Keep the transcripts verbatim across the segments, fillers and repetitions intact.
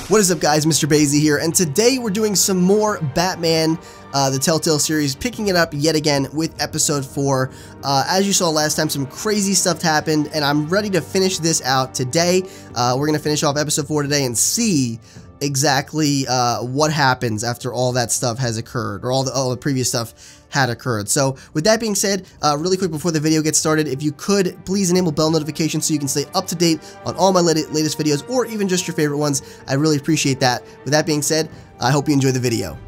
What is up, guys? Mister Basie here, and today we're doing some more Batman uh, The Telltale Series, picking it up yet again with episode four. Uh, as you saw last time, some crazy stuff happened, and I'm ready to finish this out today. Uh, we're going to finish off episode four today and see exactly uh, what happens after all that stuff has occurred, or all the, all the previous stuff had occurred. So with that being said, uh, really quick before the video gets started, if you could please enable bell notifications so you can stay up to date on all my lat latest videos, or even just your favorite ones. I really appreciate that. With that being said, I hope you enjoy the video.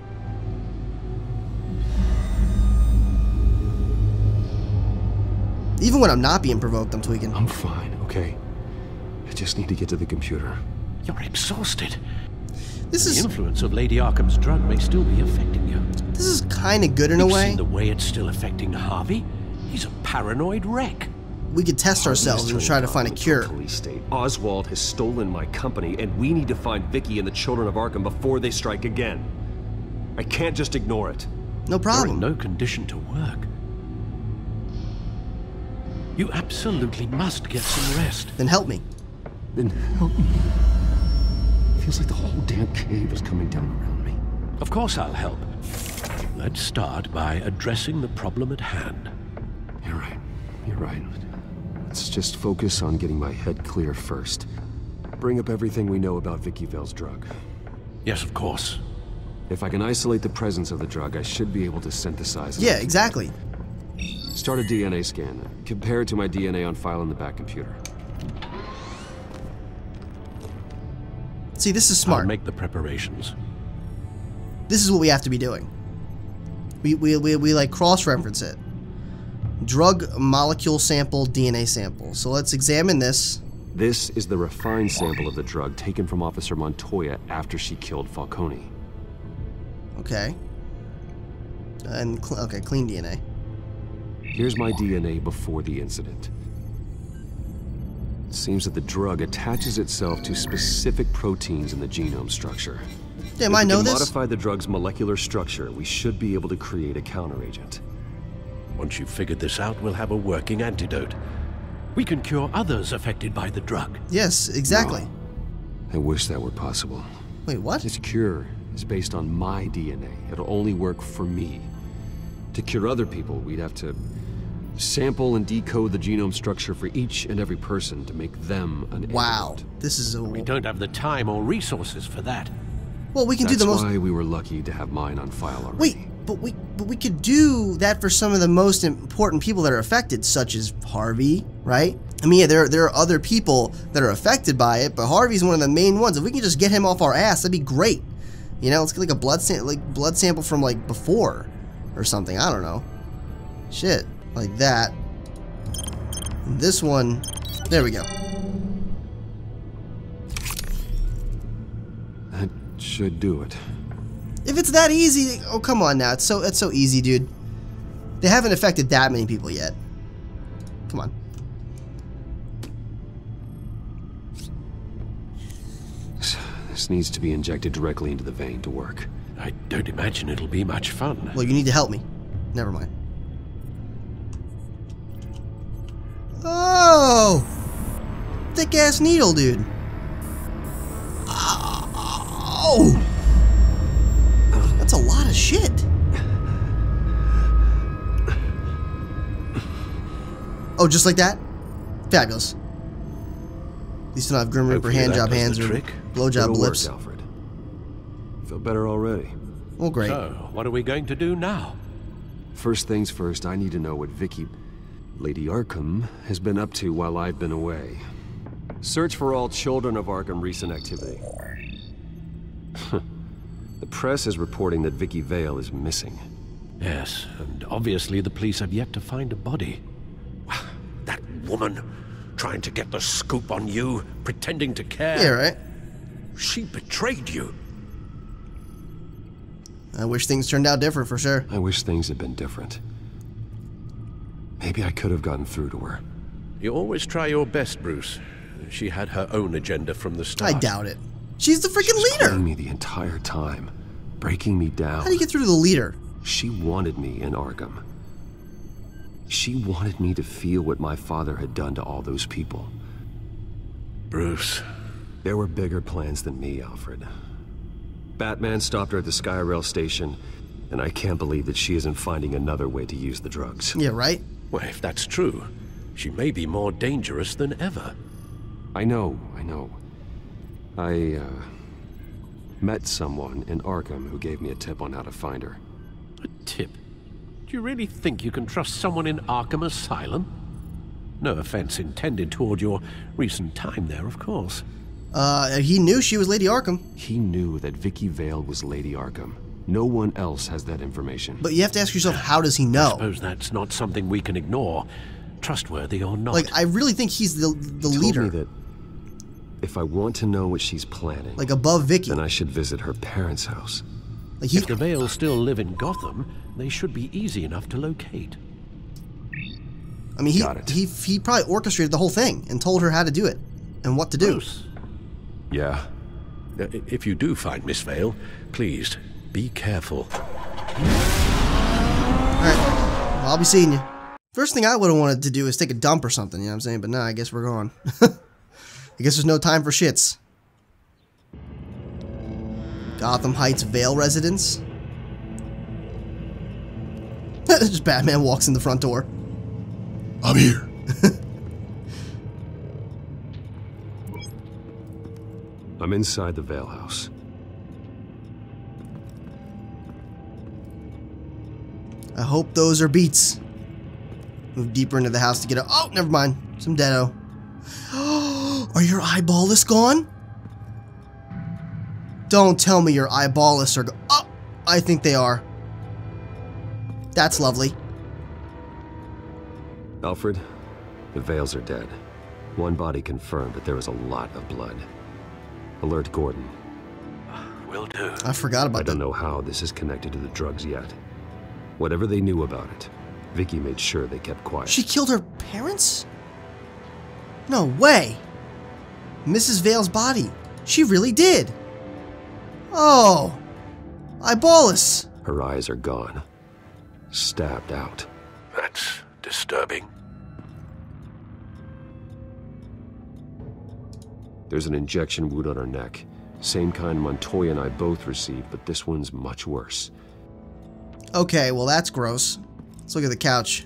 Even when I'm not being provoked, I'm tweaking. I'm fine, okay? I just need to get to the computer. You're exhausted. This the is influence of Lady Arkham's drug may still be affecting you. This is kind of good in a You've way. seen the way it's still affecting Harvey. He's a paranoid wreck. We could test ourselves and try to find a cure. Police state. Oswald has stolen my company, and we need to find Vicky and the children of Arkham before they strike again. I can't just ignore it. No problem. You're in no condition to work. You absolutely must get some rest. Then help me. Then help me. Feels like the whole damn cave is coming down around me. Of course I'll help. Let's start by addressing the problem at hand. You're right. You're right. Let's just focus on getting my head clear first. Bring up everything we know about Vicky Vale's drug. Yes, of course. If I can isolate the presence of the drug, I should be able to synthesize it. Yeah, exactly. Start a D N A scan. Compare it to my D N A on file in the back computer. See, this is smart. I'll make the preparations. This is what we have to be doing. We, we, we, we like cross-reference it. Drug molecule sample, D N A sample. So let's examine this. This is the refined sample of the drug taken from Officer Montoya after she killed Falcone. Okay. And, cl okay, clean D N A. Here's my D N A before the incident. It seems that the drug attaches itself to specific proteins in the genome structure. Damn, I know this. If we can this. modify the drug's molecular structure, we should be able to create a counteragent. Once you've figured this out, we'll have a working antidote. We can cure others affected by the drug. Yes, exactly. No. I wish that were possible. Wait, what? This cure is based on my D N A. It'll only work for me. To cure other people, we'd have to sample and decode the genome structure for each and every person to make them an Wow, antidote. this is a... We don't have the time or resources for that. Well, we can That's do the most... why we were lucky to have mine on file already. Wait, but we but we could do that for some of the most important people that are affected, such as Harvey, right? I mean, yeah, there, there are other people that are affected by it, but Harvey's one of the main ones. If we can just get him off our ass, that'd be great. You know, let's get like a blood, sam like blood sample from like before or something. I don't know. Shit. Like that. And this one, there we go. That should do it. If it's that easy, oh come on now, it's so it's so easy, dude. They haven't affected that many people yet. Come on. This, this needs to be injected directly into the vein to work. I don't imagine it'll be much fun. Well, you need to help me. Never mind. Oh! Thick ass needle, dude. Oh! That's a lot of shit. Oh, just like that? Fabulous. At least I don't have Grim Reaper Hopefully hand that job does the hands or trick. blowjob It'll lips. work, Alfred. Feel better already. Well, great. So, what are we going to do now? First things first, I need to know what Vicky, Lady Arkham, has been up to while I've been away. Search for all children of Arkham recent activity. The press is reporting that Vicky Vale is missing. Yes, and obviously the police have yet to find a body. That woman, trying to get the scoop on you, pretending to care. Yeah, right. She betrayed you. I wish things turned out different for sure. I wish things had been different. Maybe I could have gotten through to her. You always try your best, Bruce. She had her own agenda from the start. I doubt it. She's the freaking She was leader. playing me the entire time, breaking me down. How do you get through to the leader? She wanted me in Arkham. She wanted me to feel what my father had done to all those people. Bruce, There were bigger plans than me, Alfred. Batman stopped her at the Skyrail station, and I can't believe that she isn't finding another way to use the drugs. Yeah, right? Well, if that's true, she may be more dangerous than ever. I know, I know. I, uh, met someone in Arkham who gave me a tip on how to find her. A tip? Do you really think you can trust someone in Arkham Asylum? No offense intended toward your recent time there, of course. Uh, he knew she was Lady Arkham. He knew that Vicky Vale was Lady Arkham. No one else has that information. But you have to ask yourself, how does he know? I suppose that's not something we can ignore, trustworthy or not. Like, I really think he's the the He leader. told me that if I want to know what she's planning, Like above Vicky. then I should visit her parents' house. Like he, If the Vales still live in Gotham, they should be easy enough to locate. I mean, he, Got it. he he probably orchestrated the whole thing and told her how to do it and what to do. Bruce, Yeah. uh, if you do find Miss Vale, please be careful. All right, well, I'll be seeing you. First thing I would have wanted to do is take a dump or something, you know what I'm saying? But nah, I guess we're gone. I guess there's no time for shits. Gotham Heights Vale residence. Just Batman walks in the front door. I'm here. I'm inside the Vale house. I hope those are beats. Move deeper into the house to get a- Oh, never mind. Some deado. Are your eyeballless gone? Don't tell me your eyeballless are go- Oh, I think they are. That's lovely. Alfred, the Vales are dead. One body confirmed, but there is a lot of blood. Alert Gordon. Will do. I forgot I about don't that. know how this is connected to the drugs yet. Whatever they knew about it, Vicky made sure they kept quiet. She killed her parents? No way. Missus Vale's body. She really did. Oh. Eyeballless. Her eyes are gone. Stabbed out. That's disturbing. There's an injection wound on her neck. Same kind Montoya and I both received, but this one's much worse. Okay, well that's gross. Let's look at the couch.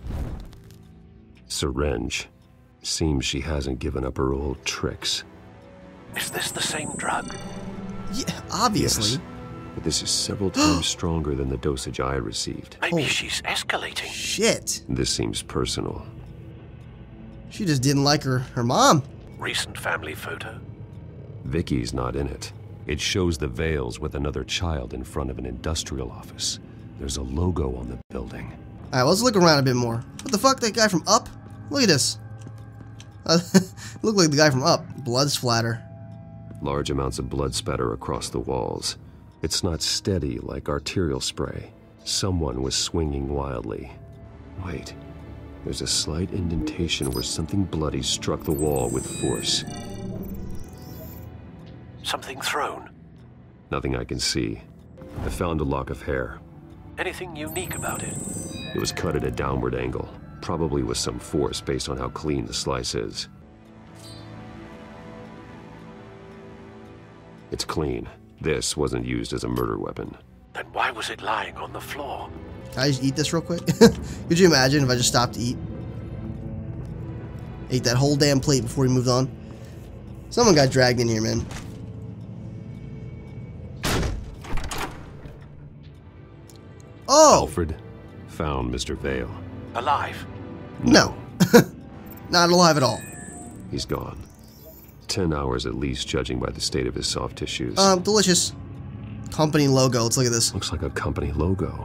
Syringe. Seems she hasn't given up her old tricks. Is this the same drug? Yeah, obviously. Yes, but this is several times stronger than the dosage I received. Maybe Oh. she's escalating. Shit. This seems personal. She just didn't like her, her mom. Recent family photo? Vicky's not in it. It shows the Vales with another child in front of an industrial office. There's a logo on the building. Alright, let's look around a bit more. What the fuck, that guy from Up? Look at this. Uh, look like the guy from Up. Blood splatter. Large amounts of blood spatter across the walls. It's not steady like arterial spray. Someone was swinging wildly. Wait, there's a slight indentation where something bloody struck the wall with force. Something thrown? Nothing I can see. I found a lock of hair. Anything unique about it? It was cut at a downward angle, probably with some force based on how clean the slice is. It's clean. This wasn't used as a murder weapon. Then why was it lying on the floor? Can I just eat this real quick? Could you imagine if I just stopped to eat? Ate that whole damn plate before we moved on. Someone got dragged in here, man. Oh! Alfred found Mister Vale. Alive? No. Not alive at all. He's gone. Ten hours at least, judging by the state of his soft tissues. Um, delicious. Company logo. Let's look at this. Looks like a company logo.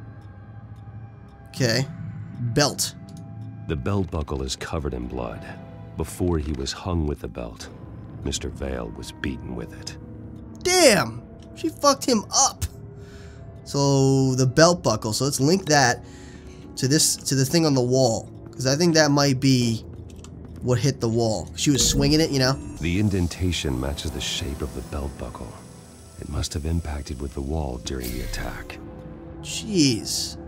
Okay. Belt. The belt buckle is covered in blood. Before he was hung with the belt, Mister Vale was beaten with it. Damn! She fucked him up. So the belt buckle. So let's link that to this to the thing on the wall, because I think that might be what hit the wall. She was swinging it, you know. The indentation matches the shape of the belt buckle. It must have impacted with the wall during the attack. Jeez.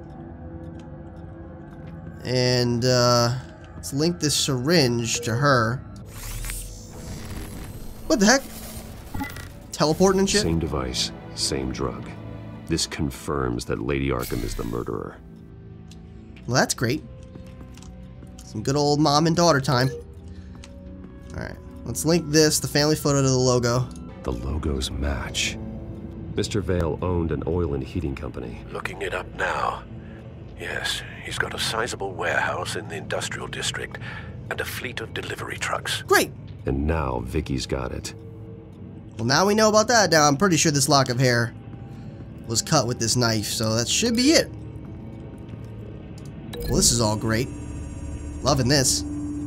And uh, let's link this syringe to her. What the heck? Teleporting and shit? Same device, same drug. This confirms that Lady Arkham is the murderer. Well, that's great. Some good old mom and daughter time. Alright, let's link this, the family photo, to the logo. The logos match. Mister Vale owned an oil and heating company. Looking it up now. Yes, he's got a sizable warehouse in the industrial district and a fleet of delivery trucks. Great! And now Vicky's got it. Well, now we know about that. Now, I'm pretty sure this lock of hair was cut with this knife, so that should be it. Well, this is all great. Loving this.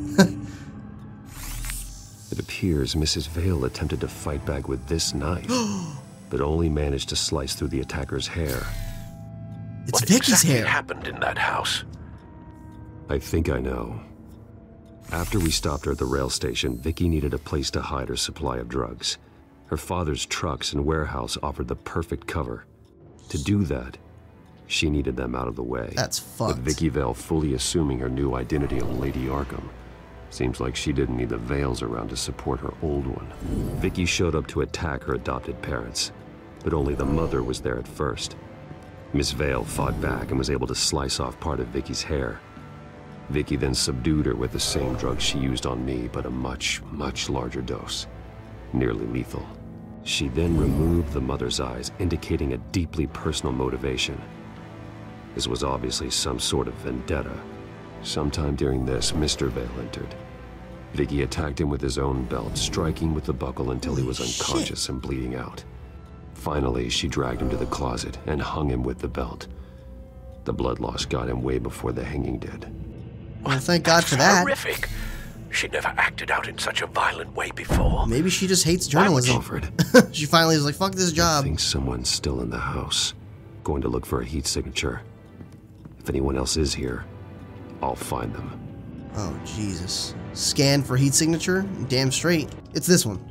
It appears Missus Vale attempted to fight back with this knife, but only managed to slice through the attacker's hair. It's what Vicky's exactly hair. happened in that house? I think I know. After we stopped her at the rail station, Vicky needed a place to hide her supply of drugs. Her father's trucks and warehouse offered the perfect cover. To do that, she needed them out of the way. That's fucked. With Vicky Vale fully assuming her new identity of Lady Arkham, seems like she didn't need the Vales around to support her old one. Vicky showed up to attack her adopted parents, but only the mother was there at first. Miss Vale fought back and was able to slice off part of Vicky's hair. Vicky then subdued her with the same drug she used on me, but a much, much larger dose. Nearly lethal. She then removed the mother's eyes, indicating a deeply personal motivation. This was obviously some sort of vendetta. Sometime during this, Mister Vale entered. Vicky attacked him with his own belt, striking with the buckle until he was unconscious and bleeding out. Finally, she dragged him to the closet and hung him with the belt. The blood loss got him way before the hanging did. Well, thank God for that. Horrific. She never acted out in such a violent way before. Maybe she just hates journalism. Alfred, She finally was like, fuck this I job. think someone's still in the house. Going to look for a heat signature. If anyone else is here, I'll find them. Oh, Jesus. Scan for heat signature? Damn straight. It's this one.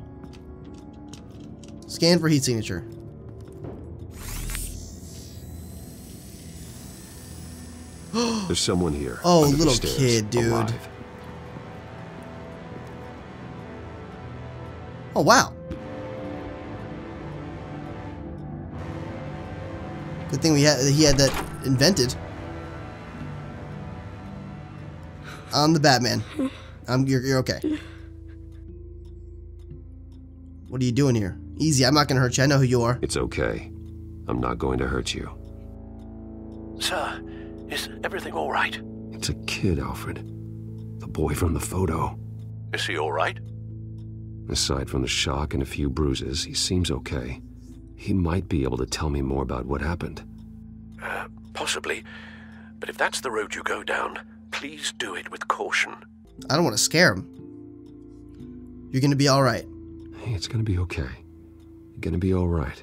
Scan for heat signature. There's someone here. Oh, under the little stairs, kid, dude. alive. Oh, wow. Good thing we had he had that invented. I'm the Batman. I'm you're, you're okay. What are you doing here? Easy, I'm not gonna hurt you. I know who you are. It's okay. I'm not going to hurt you. Sir, is everything all right? It's a kid, Alfred. The boy from the photo. Is he all right? Aside from the shock and a few bruises, he seems okay. He might be able to tell me more about what happened. Uh, possibly. But if that's the road you go down, please do it with caution. I don't want to scare him. You're gonna be all right. Hey, it's gonna be okay. You're gonna be all right.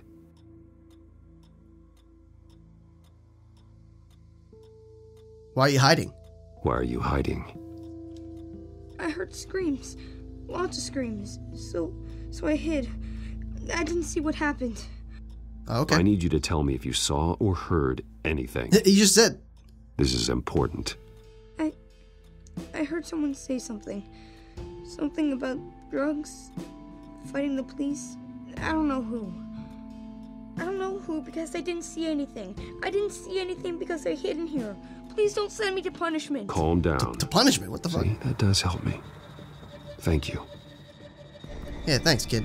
Why are you hiding? Why are you hiding? I heard screams. Lots of screams. So, so I hid. I didn't see what happened. Okay. I need you to tell me if you saw or heard anything. You just said. This is important. I, I heard someone say something. Something about drugs, fighting the police. I don't know who. I don't know who because I didn't see anything. I didn't see anything because I hid in here. Please don't send me to punishment. Calm down. To punishment? What the fuck? See, that does help me. Thank you. Yeah, thanks, kid.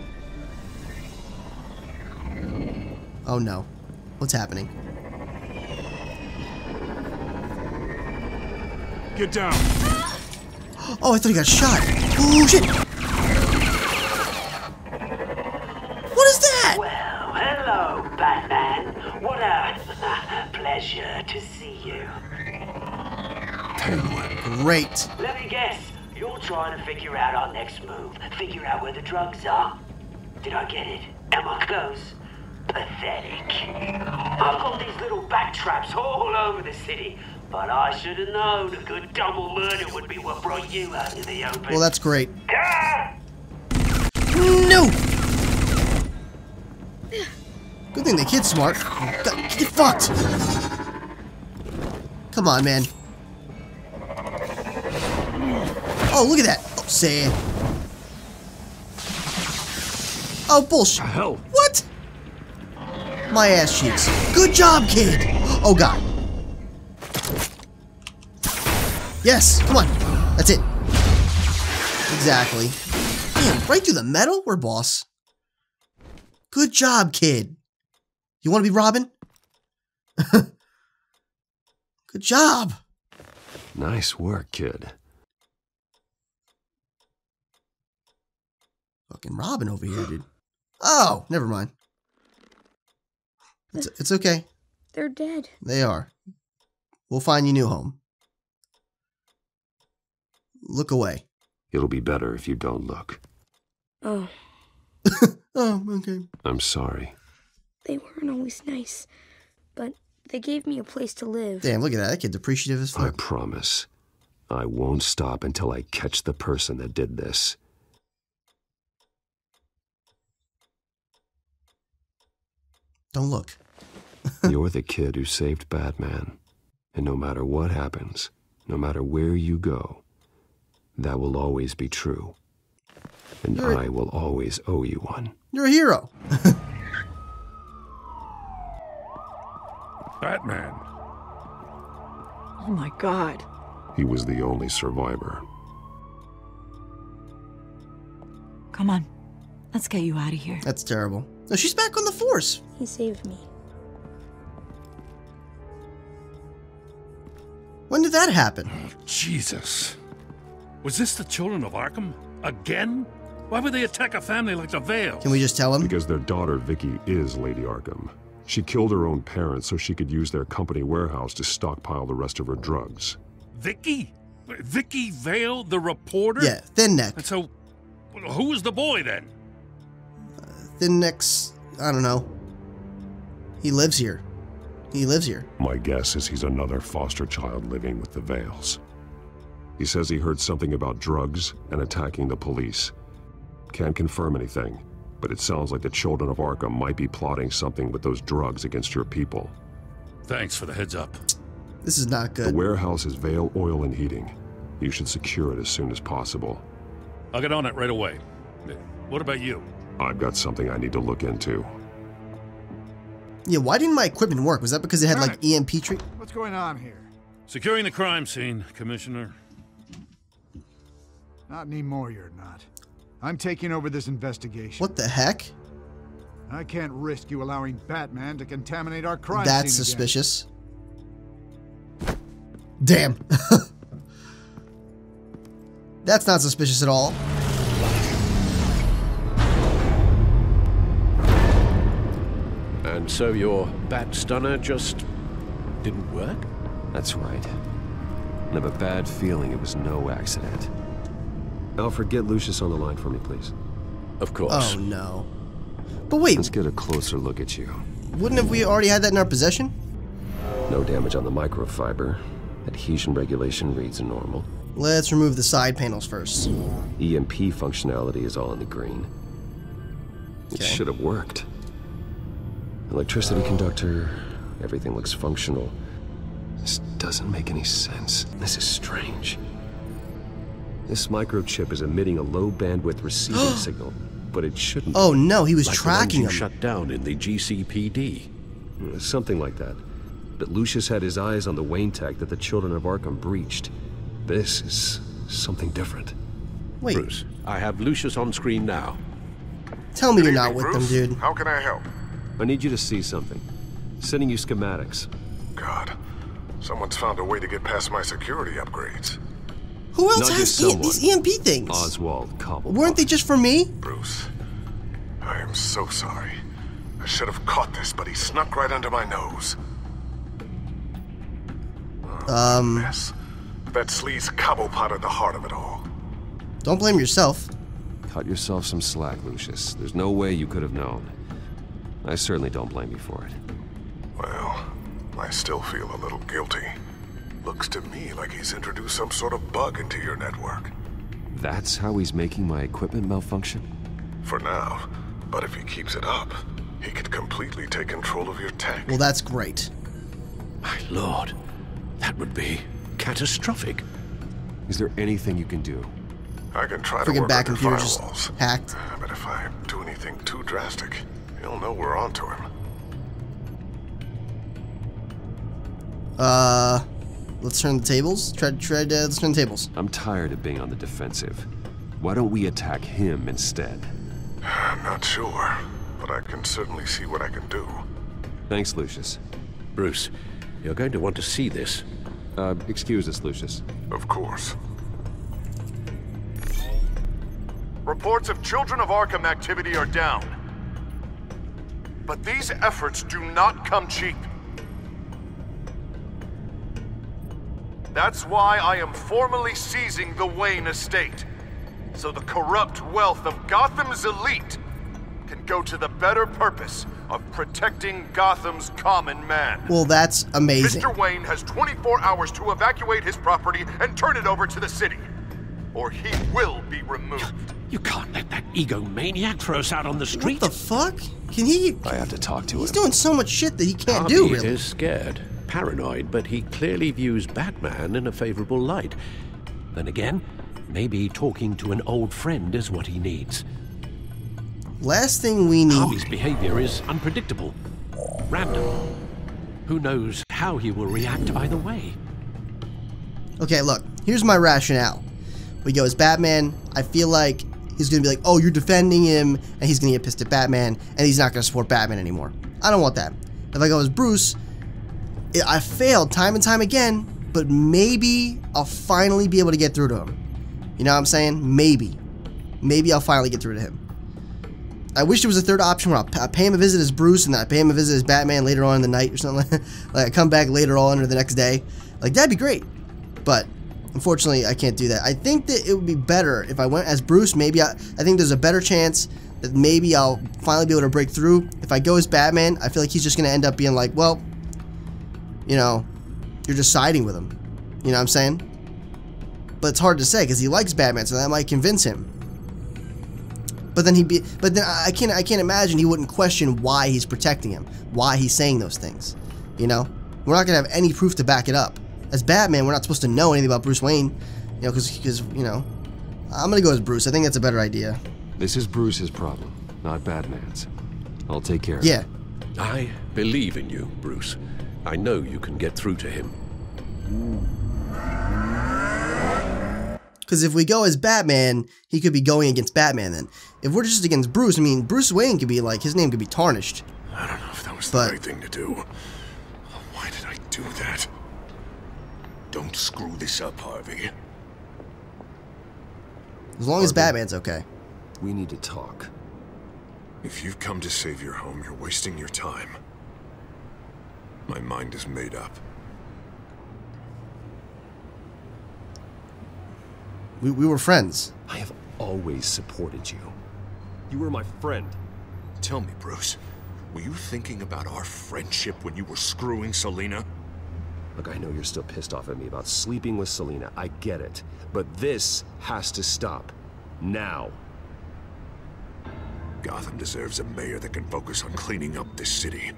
Oh no. What's happening? Get down. Oh, I thought he got shot. Oh, shit. What is that? Well, hello, Batman. What a pleasure to see you. Great. Let me guess. You're trying to figure out our next move. Figure out where the drugs are. Did I get it? Am I close? Pathetic. I've got these little bat traps all over the city, but I should have known a good double murder would be what brought you out in the open. Well, that's great. Ah! No! Good thing the kid's smart. God, get fucked! Come on, man. Oh, look at that! Oh, say. Oh, bullshit. Hell. What? My ass cheeks. Good job, kid. Oh, God. Yes, come on. That's it. Exactly. Damn, right through the metal? We're boss. Good job, kid. You want to be Robin? Good job. Nice work, kid. Fucking Robin over here, dude. Oh, never mind. It's, it's okay. They're dead. They are. We'll find you a new home. Look away. It'll be better if you don't look. Oh. Oh, okay. I'm sorry. They weren't always nice, but they gave me a place to live. Damn, look at that. That kid's appreciative as I fuck. promise. I won't stop until I catch the person that did this. Don't look. You're the kid who saved Batman. And no matter what happens, no matter where you go, that will always be true. And You're I will always owe you one. You're a hero. Batman. Oh my God. He was the only survivor. Come on. Let's get you out of here. That's terrible. No, she's back on the force. He saved me. When did that happen? Jesus. Was this the children of Arkham? Again? Why would they attack a family like the Vale? Can we just tell him? Because their daughter, Vicky, is Lady Arkham. She killed her own parents so she could use their company warehouse to stockpile the rest of her drugs. Vicky? Vicky Vale, the reporter? Yeah, thin neck. And so, who was the boy then? Thin neck's, I don't know. He lives here. He lives here. My guess is he's another foster child living with the Vales. He says he heard something about drugs and attacking the police. Can't confirm anything, but it sounds like the children of Arkham might be plotting something with those drugs against your people. Thanks for the heads up. This is not The good. warehouse is Vale Oil and Heating. You should secure it as soon as possible. I'll get on it right away. What about you? I've got something I need to look into. Yeah, why didn't my equipment work? Was that because it had like Right. E M P treat? What's going on here? Securing the crime scene, Commissioner. Not anymore, you're not. I'm taking over this investigation. What the heck? I can't risk you allowing Batman to contaminate our crime That's scene again. suspicious. Damn. That's not suspicious at all. And so your bat stunner just didn't work? That's right. I have a bad feeling it was no accident. Alfred, get Lucius on the line for me, please. Of course. Oh no. But wait, Let's get a closer look at you. wouldn't have we already had that in our possession? No damage on the microfiber. Adhesion regulation reads normal. Let's remove the side panels first. E M P functionality is all in the green. It Okay. should have worked. Electricity conductor, everything looks functional. This doesn't make any sense. This is strange. This microchip is emitting a low bandwidth receiving signal, but it shouldn't. Oh no, he was Like the tracking ones you him. shut down in the G C P D. Uh, Something like that. But Lucius had his eyes on the Wayne tech that the children of Arkham breached. This is something different. Wait, Bruce, I have Lucius on screen now. tell me you're not with them, dude. How can I help? I need you to see something. Sending you schematics. God, someone's found a way to get past my security upgrades. Who else Not has just e someone. these E M P things? Oswald Cobblepot. Weren't they just for me? Bruce, I am so sorry. I should have caught this, but he snuck right under my nose. Um, Mess. That sleaze Cobblepot at the heart of it all. don't blame yourself. Cut yourself some slack, Lucius. There's no way you could have known. I certainly don't blame you for it. Well, I still feel a little guilty. Looks to me like he's introduced some sort of bug into your network. That's how he's making my equipment malfunction? For now, but if he keeps it up, he could completely take control of your tech. Well, that's great. My lord, that would be catastrophic. Is there anything you can do? I can try to Freaking work back on your computer just firewalls. hacked. But if I do anything too drastic, he'll know we're onto him. Uh, let's turn the tables. Try, try to, let's turn the tables. I'm tired of being on the defensive. Why don't we attack him instead? I'm not sure, but I can certainly see what I can do. Thanks, Lucius. Bruce, you're going to want to see this. Uh, excuse us, Lucius. Of course. Reports of Children of Arkham activity are down. But these efforts do not come cheap. That's why I am formally seizing the Wayne estate, so the corrupt wealth of Gotham's elite can go to the better purpose of protecting Gotham's common man. Well, that's amazing. Mister Wayne has twenty-four hours to evacuate his property and turn it over to the city, or he will be removed. You can't let that egomaniac throw us out on the street. What the fuck? Can he? I have to talk to He's him. doing so much shit that he can't Harvey do, really. is scared, paranoid, but he clearly views Batman in a favorable light. Then again, maybe talking to an old friend is what he needs. Last thing we need. Harvey's behavior is unpredictable, random. Who knows how he will react either way? Okay, look. Here's my rationale. We go as Batman. I feel like he's gonna be like, "Oh, you're defending him," and he's gonna get pissed at Batman, and he's not gonna support Batman anymore. I don't want that. If I go as Bruce, I failed time and time again, but maybe I'll finally be able to get through to him. You know what I'm saying? Maybe. Maybe I'll finally get through to him. I wish there was a third option where I'll pay him a visit as Bruce and then I pay him a visit as Batman later on in the night or something. Like I come back later on or the next day. Like that'd be great. But unfortunately, I can't do that. I think that it would be better if I went as Bruce. Maybe I, I think there's a better chance that maybe I'll finally be able to break through. If I go as Batman, I feel like he's just going to end up being like, well, you know, you're just siding with him. You know what I'm saying? But it's hard to say because he likes Batman, so that might convince him. But then he'd be, but then I can't, I can't imagine he wouldn't question why he's protecting him, why he's saying those things. You know, we're not gonna have any proof to back it up. As Batman, we're not supposed to know anything about Bruce Wayne, you know, because, because you know, I'm gonna go as Bruce. I think that's a better idea. This is Bruce's problem, not Batman's. I'll take care of Yeah. it. I believe in you, Bruce. I know you can get through to him. Because if we go as Batman, he could be going against Batman then. If we're just against Bruce, I mean, Bruce Wayne could be like, his name could be tarnished. I don't know if that was But- the right thing to do. Why did I do that? Don't screw this up, Harvey. As long as Batman's okay. We need to talk. If you've come to save your home, you're wasting your time. My mind is made up. We, we were friends. I have always supported you. You were my friend. Tell me, Bruce, were you thinking about our friendship when you were screwing Selina? Look, I know you're still pissed off at me about sleeping with Selina. I get it. But this has to stop. Now. Gotham deserves a mayor that can focus on cleaning up this city.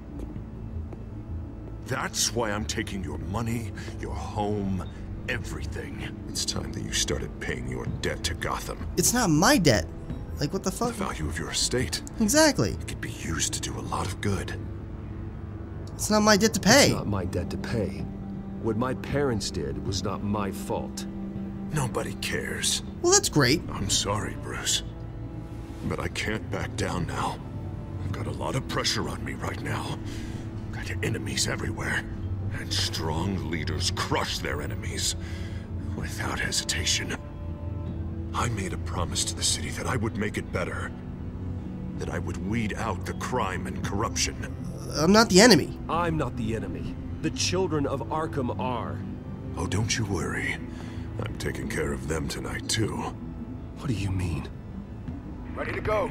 That's why I'm taking your money, your home, everything. It's time that you started paying your debt to Gotham. It's not my debt. Like, what the fuck? The value of your estate. Exactly. It could be used to do a lot of good. It's not my debt to pay. It's not my debt to pay. What my parents did was not my fault. Nobody cares. Well, that's great. I'm sorry, Bruce. But I can't back down now. I've got a lot of pressure on me right now. Got enemies everywhere. And strong leaders crush their enemies without hesitation. I made a promise to the city that I would make it better. That I would weed out the crime and corruption. I'm not the enemy. I'm not the enemy. The children of Arkham are. Oh, don't you worry. I'm taking care of them tonight, too. What do you mean? Ready to go.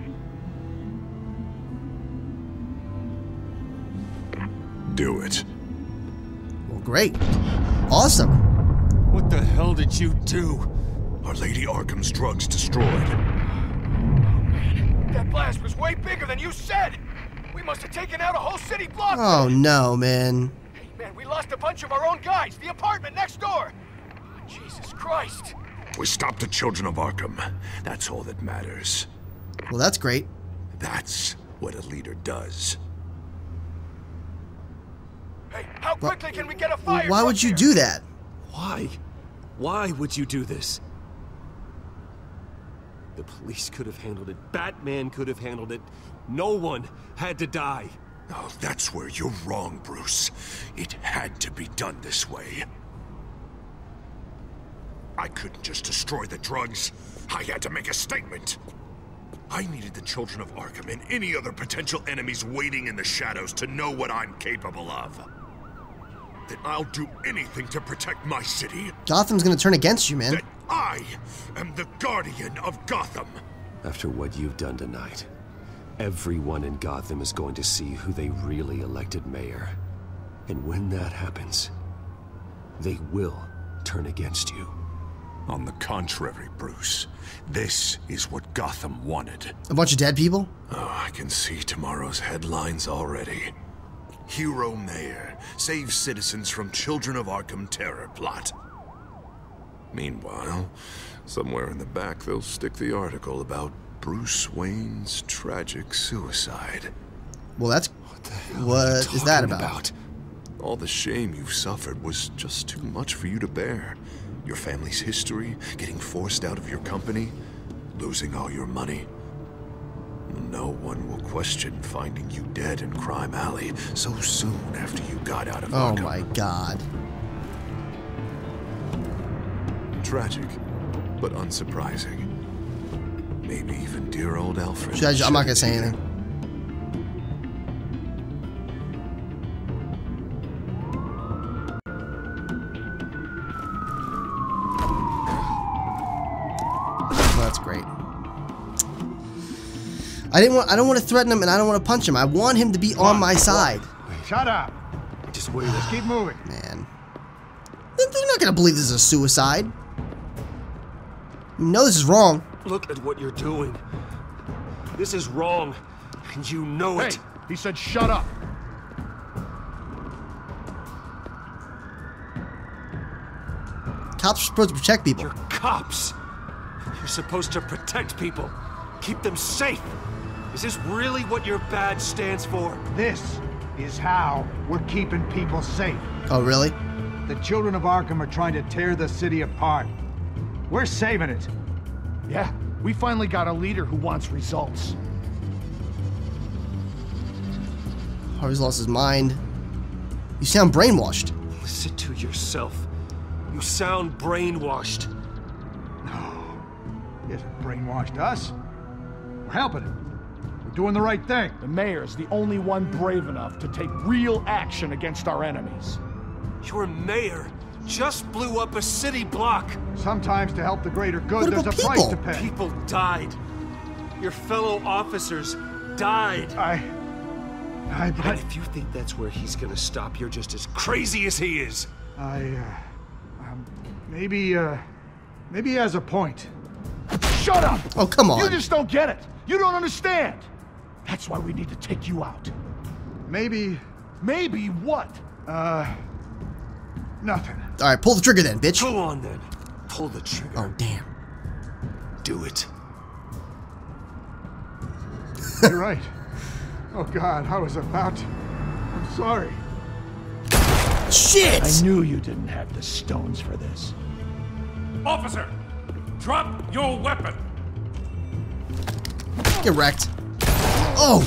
Do it. Well, great. Awesome. What the hell did you do? Our Lady Arkham's drugs destroyed. That blast was way bigger than you said! We must have taken out a whole city block! Oh, no, man. Hey, man, we lost a bunch of our own guys! The apartment next door! Jesus Christ! We stopped the children of Arkham. That's all that matters. Well, that's great. That's what a leader does. Hey, how quickly well, can we get a fire? Why would you here? do that? Why? Why would you do this? The police could have handled it. Batman could have handled it. No one had to die. Oh, that's where you're wrong, Bruce. It had to be done this way. I couldn't just destroy the drugs. I had to make a statement. I needed the children of Arkham and any other potential enemies waiting in the shadows to know what I'm capable of. That I'll do anything to protect my city. Gotham's gonna turn against you, man. That I am the guardian of Gotham. After what you've done tonight, everyone in Gotham is going to see who they really elected mayor. And when that happens, they will turn against you. On the contrary, Bruce, this is what Gotham wanted. A bunch of dead people? Oh, I can see tomorrow's headlines already. Hero Mayor saves citizens from Children of Arkham terror plot. Meanwhile, somewhere in the back they'll stick the article about Bruce Wayne's tragic suicide. Well, that's... What the hell what are you is that about? about? All the shame you've suffered was just too much for you to bear. Your family's history, getting forced out of your company, losing all your money. No one will question finding you dead in Crime Alley so soon after you got out of Oh Arkham. my god. Tragic, but unsurprising. Maybe even dear old Alfred. Should I just, I'm not gonna say anything. That's great. I didn't want. I don't want to threaten him, and I don't want to punch him. I want him to be on my side. Shut up. Just wait. Let's keep moving. Man, they're not gonna believe this is a suicide. You know this is wrong. Look at what you're doing. This is wrong, and you know Hey, it. he said shut up. Cops are supposed to protect people. You're cops. You're supposed to protect people, keep them safe. Is this really what your badge stands for? This is how we're keeping people safe. Oh, really? The children of Arkham are trying to tear the city apart. We're saving it. Yeah, we finally got a leader who wants results. Harvey's lost his mind. You sound brainwashed. Listen to yourself. You sound brainwashed. No, he hasn't brainwashed us. We're helping him. We're doing the right thing. The mayor's the only one brave enough to take real action against our enemies. Your mayor just blew up a city block. Sometimes to help the greater good, What there's about a price to people? pay. People died. Your fellow officers died. I... I... And But... if you think that's where he's gonna stop, you're just as crazy as he is. I, uh... Um, maybe, uh... Maybe he has a point. Shut up! Oh, come on. You just don't get it. You don't understand. That's why we need to take you out. Maybe... Maybe what? Uh... Nothing. All right, pull the trigger then, bitch. Go on then. Pull the trigger. Oh, damn. Do it. You're right. Oh, God, I was about to... I'm sorry. Shit! I knew you didn't have the stones for this. Officer, drop your weapon. Get wrecked. Oh!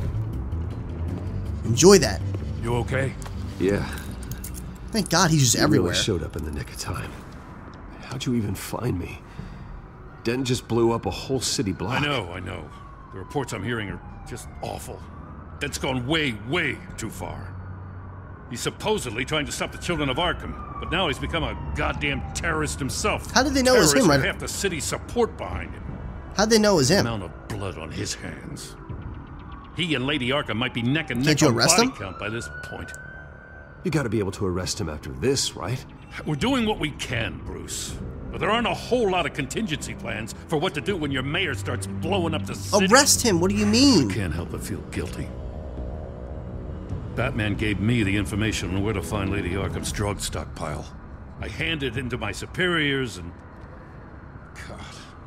Enjoy that. You okay? Yeah. Thank God he's just You everywhere. really showed up in the nick of time. How'd you even find me? Den just blew up a whole city block. I know, I know. The reports I'm hearing are just awful. That's gone way, way too far. He's supposedly trying to stop the children of Arkham, but now he's become a goddamn terrorist himself. How did they know it was him, Terrorists right? with half the city's support behind him. How'd they know it was The him? amount of blood on his hands. He and Lady Arkham might be neck and Can't neck you on arrest body him? count by this point. You gotta be able to arrest him after this, right? We're doing what we can, Bruce. But there aren't a whole lot of contingency plans for what to do when your mayor starts blowing up the city. Arrest him? What do you mean? Can't help but feel guilty. Batman gave me the information on where to find Lady Arkham's drug stockpile. I handed it to my superiors and...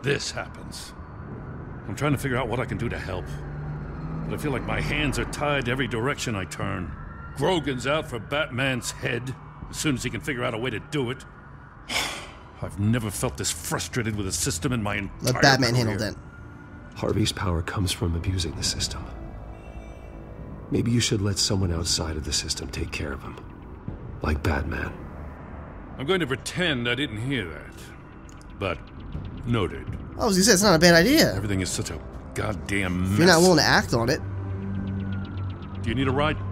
this happens. I'm trying to figure out what I can do to help. But I feel like my hands are tied every direction I turn. Grogan's out for Batman's head as soon as he can figure out a way to do it. I've never felt this frustrated with a system in my entire Let Batman career. handle that. Harvey's power comes from abusing the system. Maybe you should let someone outside of the system take care of him. Like Batman. I'm going to pretend I didn't hear that. But, noted. I was gonna say, it's not a bad idea. Everything is such a goddamn mess. If you're not willing to act on it. Do you need a ride?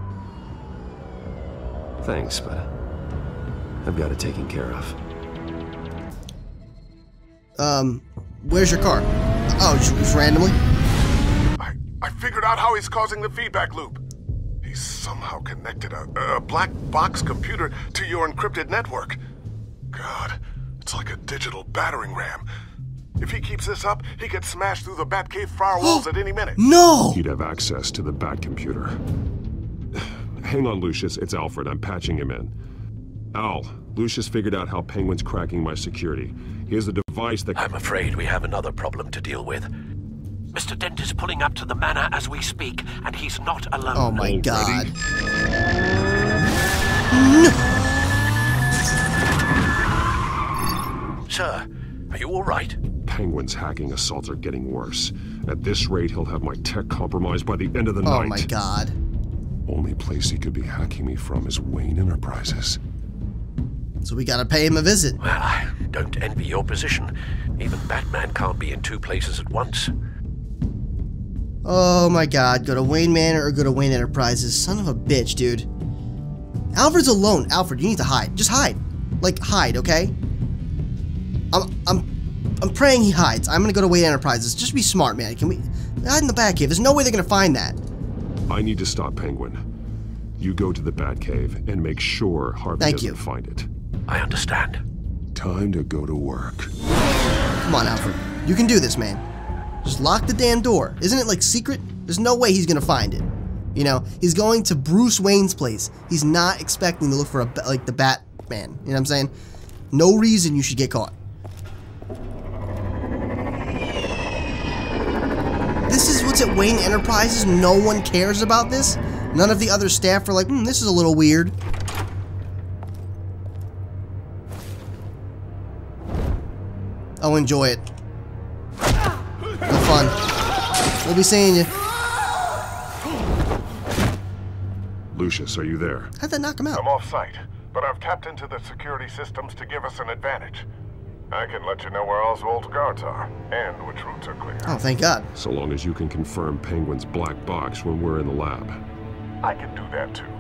Thanks, but I've got it taken care of. Um, where's your car? Oh, just randomly? I, I figured out how he's causing the feedback loop. He's somehow connected a, a black box computer to your encrypted network. God, it's like a digital battering ram. If he keeps this up, he could smash through the Batcave firewalls at any minute. No! He'd have access to the Bat computer. Hang on, Lucius. It's Alfred. I'm patching him in. Al, Lucius figured out how Penguin's cracking my security. He has a device that... I'm afraid we have another problem to deal with. Mister Dent is pulling up to the manor as we speak, and he's not alone. Oh my god. No. Sir, are you all right? Penguin's hacking assaults are getting worse. At this rate, he'll have my tech compromised by the end of the oh night. Oh my god. Only place he could be hacking me from is Wayne Enterprises. So we gotta pay him a visit. Well, I don't envy your position. Even Batman can't be in two places at once. Oh my god, go to Wayne Manor or go to Wayne Enterprises. Son of a bitch, dude. Alfred's alone. Alfred, you need to hide. Just hide. Like, hide, okay? I'm, I'm, I'm praying he hides. I'm gonna go to Wayne Enterprises. Just be smart, man. Can we hide in the Batcave? There's no way they're gonna find that. I need to stop Penguin. You go to the Batcave and make sure Harvey Thank doesn't you. find it. I understand. Time to go to work. Come on, Alfred. You can do this, man. Just lock the damn door. Isn't it, like, secret? There's no way he's gonna find it. You know, he's going to Bruce Wayne's place. He's not expecting to look for, a like, the Batman. You know what I'm saying? No reason you should get caught. This is what's at Wayne Enterprises? No one cares about this? None of the other staff are like, hmm, this is a little weird. Oh, enjoy it. Have fun. We'll be seeing you. Lucius, are you there? How'd that knock him out? I'm off site, but I've tapped into the security systems to give us an advantage. I can let you know where Oswald's guards are, and which routes are clear. Oh, thank God. So long as you can confirm Penguin's black box when we're in the lab. I can do that too.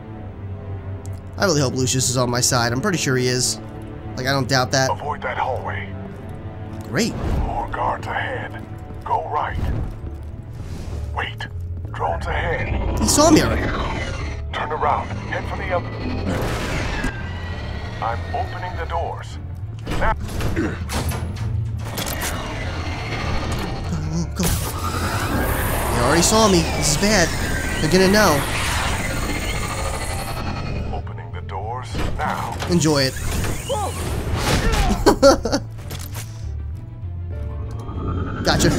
I really hope Lucius is on my side. I'm pretty sure he is. Like, I don't doubt that. Avoid that hallway. Great. More guards ahead. Go right. Wait. Drones ahead. He saw me already. Turn around. Head for the other. I'm opening the doors. Now. Oh, go. They already saw me. This is bad. They're gonna know. Opening the doors now. Enjoy it. Gotcha.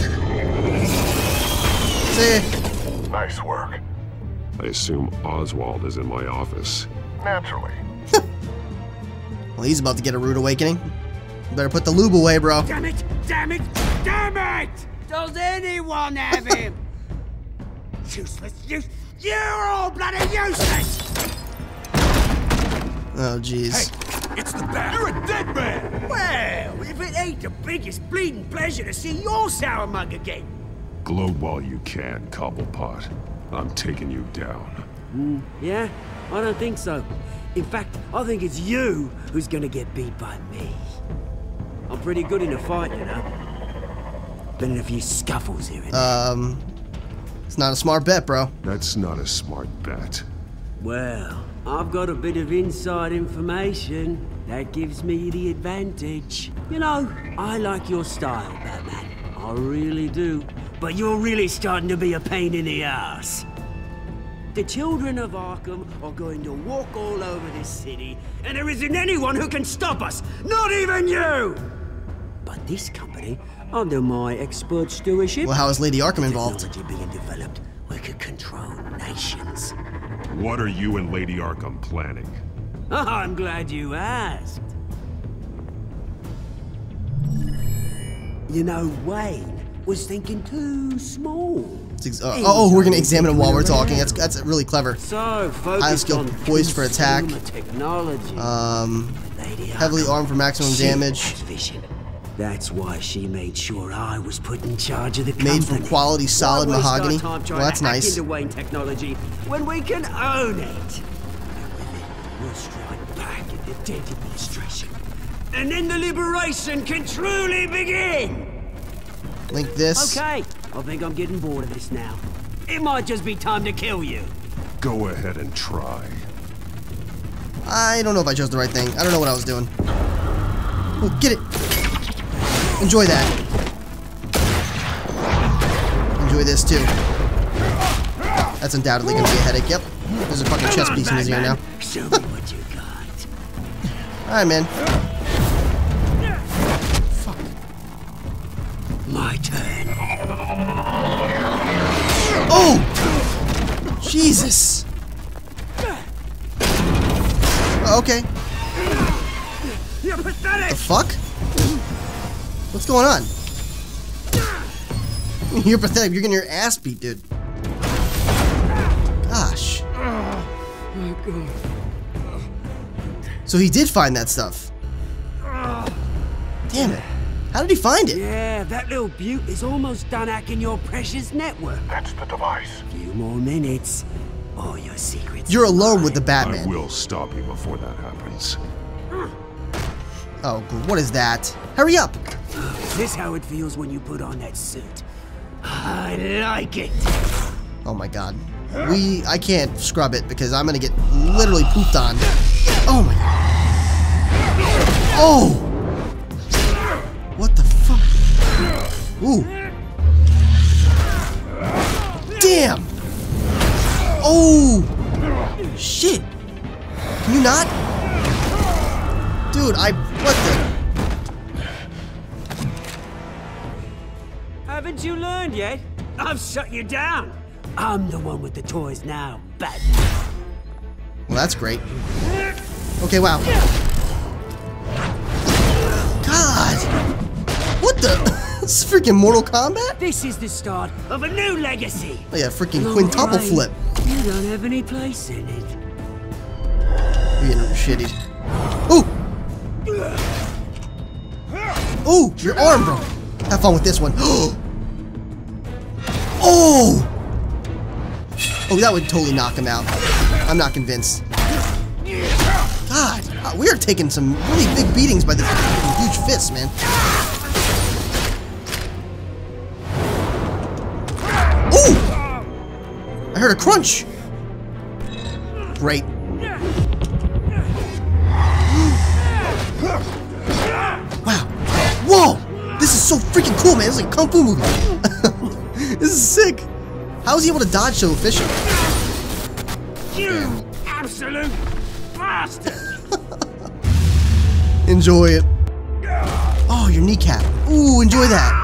See? Nice work. I assume Oswald is in my office. Naturally. Well, he's about to get a rude awakening. Better put the lube away, bro. Damn it! Damn it! Damn it! Does anyone have him? Useless! You, you're all bloody useless! Oh, jeez. Hey, it's the Bat. You're a dead man! Well, if it ain't the biggest bleeding pleasure to see your sour mug again. Gloat while you can, Cobblepot. I'm taking you down. Mm, yeah? I don't think so. In fact, I think it's you who's gonna get beat by me. I'm pretty good in a fight, you know. Been in a few scuffles here and there. Um, it's not a smart bet, bro. That's not a smart bet. Well, I've got a bit of inside information that gives me the advantage. You know, I like your style, Batman. I really do. But you're really starting to be a pain in the ass. The children of Arkham are going to walk all over this city, and there isn't anyone who can stop us, not even you! But this company under my expert stewardship. Well, how is Lady Arkham involved? Technology being developed, we could control nations. What are you and Lady Arkham planning? I'm glad you asked. You know, Wayne was thinking too small. Uh, oh, we're gonna examine him while we're talking. That's that's really clever. So high skill, poised for attack. Technology. Um, heavily armed for maximum damage. That's why she made sure I was put in charge of the company. Made from quality, solid mahogany. Well, that's nice. Into Wayne technology when we can own it. And with it, we'll strike back at the dead administration, and then the liberation can truly begin. Link this. Okay, I think I'm getting bored of this now. It might just be time to kill you. Go ahead and try. I don't know if I chose the right thing. I don't know what I was doing. Oh, get it. Enjoy that. Enjoy this too. That's undoubtedly gonna be a headache. Yep. There's a fucking chest piece in his ear now. Show me what you got. Alright, man. Fuck. My turn. Oh! Jesus! Oh, okay. You're pathetic. The fuck? What's going on? You're pathetic. You're getting your ass beat, dude. Gosh. So he did find that stuff. Damn it. How did he find it? Yeah, that little beaut is almost done hacking your precious network. That's the device. Few more minutes. All your secrets. You're alone with the Batman. I will stop you before that happens. Oh, what is that? Hurry up! Is this how it feels when you put on that suit? I like it. Oh my god. We... I can't scrub it because I'm gonna get literally pooped on. Oh my god. Oh! What the fuck? Ooh. Damn! Oh! Shit! Can you not? Dude, I... What the... Haven't you learned yet? I've shut you down. I'm the one with the toys now, Batman. Well, that's great. Okay, wow. God! What the... This is freaking Mortal Kombat? This is the start of a new legacy. Oh yeah, freaking quintuple flip. You don't have any place in it. You're getting shitty. Ooh! Ooh, your arm, bro. Have fun with this one. Oh! Oh, that would totally knock him out. I'm not convinced. God, uh, we are taking some really big beatings by this huge fist, man. Ooh! I heard a crunch. Great. Wow. Whoa! This is so freaking cool, man. This is like a kung fu movie. This is sick. How is he able to dodge so efficient? You absolute bastard! Enjoy it. Oh, your kneecap. Ooh, enjoy that.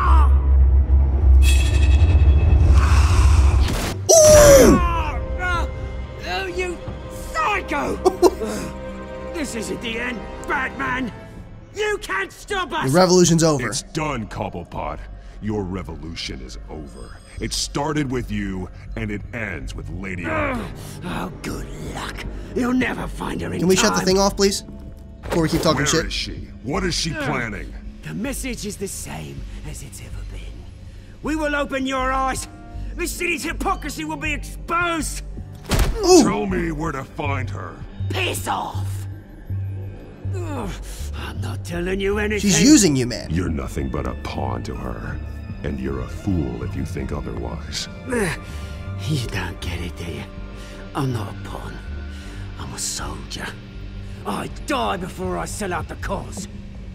Ooh! Oh, you psycho! This isn't the end, Batman. You can't stop us. The revolution's over. It's done, Cobblepot. Your revolution is over. It started with you, and it ends with Lady Arkham. Oh, good luck. You'll never find her in Can we time. shut the thing off, please? Before we keep talking Where shit. Where is she? What is she planning? The message is the same as it's ever been. We will open your eyes. The city's hypocrisy will be exposed. Ooh. Tell me where to find her. Piss off. Ugh, I'm not telling you anything. She's using you, man. You're nothing but a pawn to her. And you're a fool if you think otherwise. You don't get it, do you? I'm not a pawn. I'm a soldier. I die before I sell out the cause.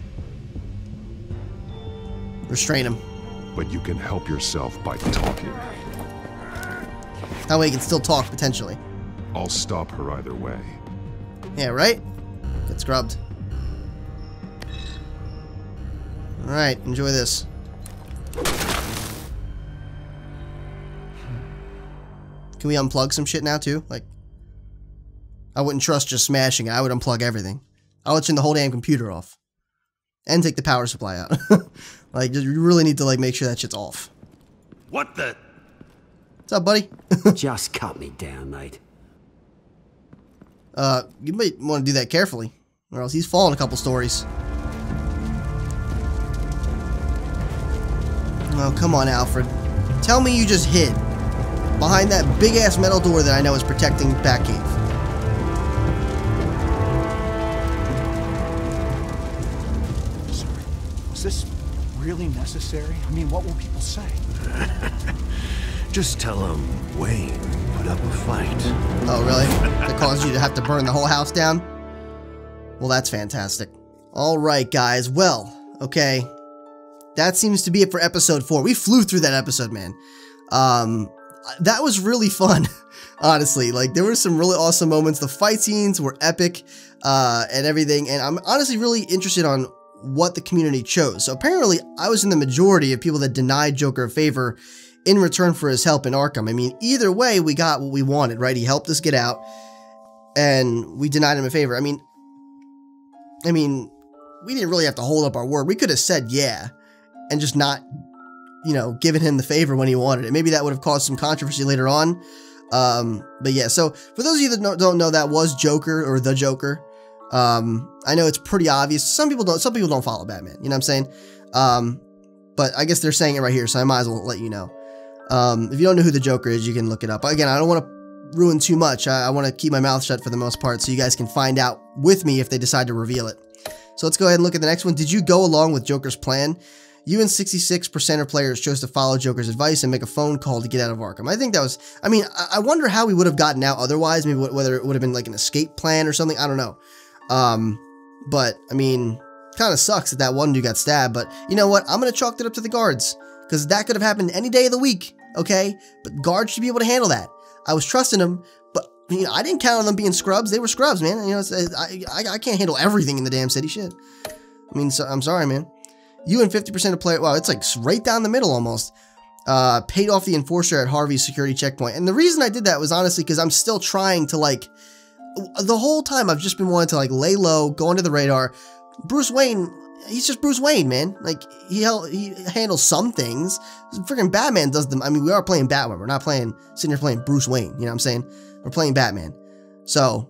Restrain him. But you can help yourself by talking. That way he can still talk, potentially. I'll stop her either way. Yeah, right? Get scrubbed. Alright, enjoy this. Can we unplug some shit now too? Like, I wouldn't trust just smashing it. I would unplug everything. I would turn the whole damn computer off. And take the power supply out. Like, you really need to, like, make sure that shit's off. What the? What's up, buddy? Just cut me down, mate. Uh, you might want to do that carefully, or else he's fallen a couple stories. Oh, come on, Alfred. Tell me you just hid behind that big-ass metal door that I know is protecting Batcave. Sorry. Was this really necessary? I mean, what will people say? Just tell them Wayne put up a fight. Oh, really? That caused you to have to burn the whole house down? Well, that's fantastic. Alright, guys. Well, okay. That seems to be it for episode four. We flew through that episode, man. Um, that was really fun, honestly. Like, there were some really awesome moments. The fight scenes were epic, uh, and everything. And I'm honestly really interested on what the community chose. So apparently, I was in the majority of people that denied Joker a favor in return for his help in Arkham. I mean, either way, we got what we wanted, right? He helped us get out, and we denied him a favor. I mean, I mean, we didn't really have to hold up our word. We could have said yeah, and just not, you know, given him the favor when he wanted it. Maybe that would have caused some controversy later on. Um, but yeah, so for those of you that don't know, that was Joker, or the Joker. Um, I know it's pretty obvious. Some people don't, some people don't follow Batman, you know what I'm saying? Um, but I guess they're saying it right here, so I might as well let you know. Um, if you don't know who the Joker is, you can look it up. Again, I don't want to ruin too much. I, I want to keep my mouth shut for the most part, so you guys can find out with me if they decide to reveal it. So let's go ahead and look at the next one. Did you go along with Joker's plan? You and sixty-six percent of players chose to follow Joker's advice and make a phone call to get out of Arkham. I think that was, I mean, I, I wonder how we would have gotten out otherwise. Maybe whether it would have been like an escape plan or something. I don't know. Um, but, I mean, kind of sucks that that one dude got stabbed. But you know what? I'm going to chalk it up to the guards, because that could have happened any day of the week. Okay? But guards should be able to handle that. I was trusting them, but you know, I didn't count on them being scrubs. They were scrubs, man. You know, it's, I, I, I can't handle everything in the damn city. Shit. I mean, so, I'm sorry, man. You and fifty percent of players, wow, it's like right down the middle almost, uh, paid off the enforcer at Harvey's security checkpoint. And the reason I did that was honestly because I'm still trying to, like, the whole time I've just been wanting to, like, lay low, go under the radar. Bruce Wayne, he's just Bruce Wayne, man. Like, he, he handles some things. Freaking Batman does them. I mean, we are playing Batman. We're not playing, sitting here playing Bruce Wayne. You know what I'm saying? We're playing Batman. So,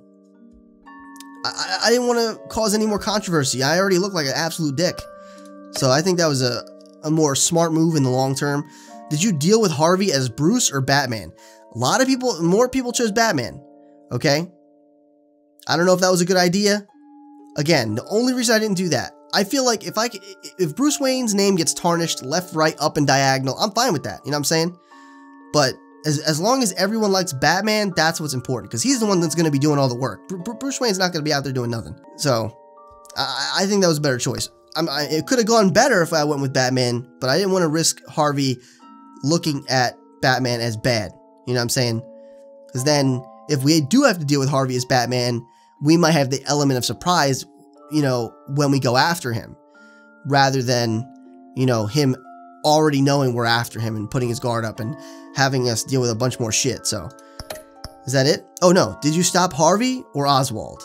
I, I didn't want to cause any more controversy. I already look like an absolute dick. So I think that was a, a more smart move in the long term. Did you deal with Harvey as Bruce or Batman? A lot of people, more people chose Batman. Okay? I don't know if that was a good idea. Again, the only reason I didn't do that, I feel like if I could, if Bruce Wayne's name gets tarnished left, right, up, and diagonal, I'm fine with that. You know what I'm saying? But as, as long as everyone likes Batman, that's what's important, because he's the one that's going to be doing all the work. Br Bruce Wayne's not going to be out there doing nothing. So I, I think that was a better choice. I'm, I, it could have gone better if I went with Batman, but I didn't want to risk Harvey looking at Batman as bad. You know what I'm saying? Because then, if we do have to deal with Harvey as Batman, we might have the element of surprise, you know, when we go after him, rather than, you know, him already knowing we're after him and putting his guard up and having us deal with a bunch more shit. So, is that it? Oh no, did you stop Harvey or Oswald?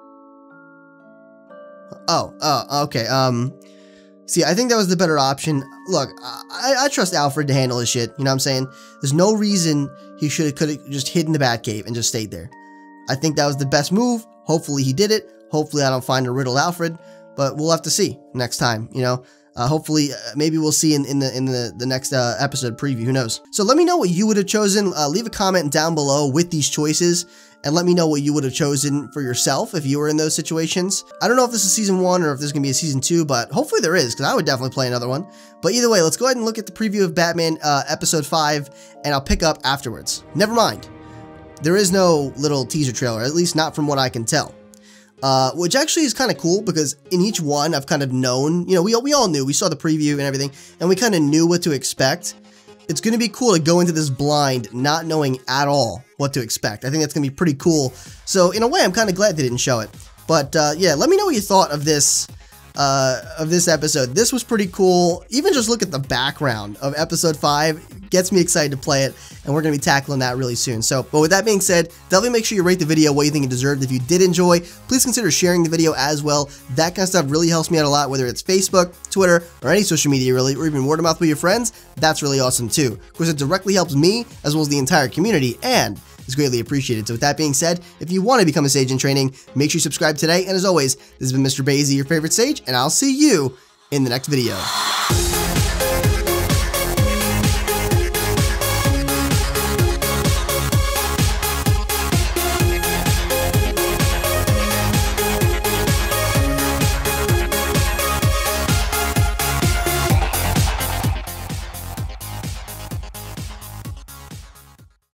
Oh, uh, okay, um, see, I think that was the better option. Look, I, I trust Alfred to handle his shit, you know what I'm saying? There's no reason he should have, could have just hid in the Batcave and just stayed there. I think that was the best move. Hopefully he did it. Hopefully I don't find a riddle Alfred, but we'll have to see next time, you know? Uh, hopefully, uh, maybe we'll see in, in the in the, the next uh, episode preview, who knows? So let me know what you would have chosen. Uh, leave a comment down below with these choices, and let me know what you would have chosen for yourself if you were in those situations. I don't know if this is season one or if there's going to be a season two, but hopefully there is, because I would definitely play another one. But either way, let's go ahead and look at the preview of Batman uh, episode five, and I'll pick up afterwards. Never mind. There is no little teaser trailer, at least not from what I can tell. Uh, which actually is kind of cool, because in each one I've kind of known, you know, we, we all knew, we saw the preview and everything, and we kind of knew what to expect. It's going to be cool to go into this blind, not knowing at all what to expect. I think that's going to be pretty cool. So in a way, I'm kind of glad they didn't show it. But uh, yeah, let me know what you thought of this, uh, of this episode. This was pretty cool. Even just look at the background of episode five. gets me excited to play it, and we're going to be tackling that really soon. So, but with that being said, definitely make sure you rate the video what you think it deserved. If you did enjoy, please consider sharing the video as well. That kind of stuff really helps me out a lot, whether it's Facebook, Twitter, or any social media really, or even word of mouth with your friends. That's really awesome too. Of course, it directly helps me as well as the entire community, and it's greatly appreciated. So with that being said, if you want to become a Sage in Training, make sure you subscribe today. And as always, this has been Mister Basie, your favorite Sage, and I'll see you in the next video.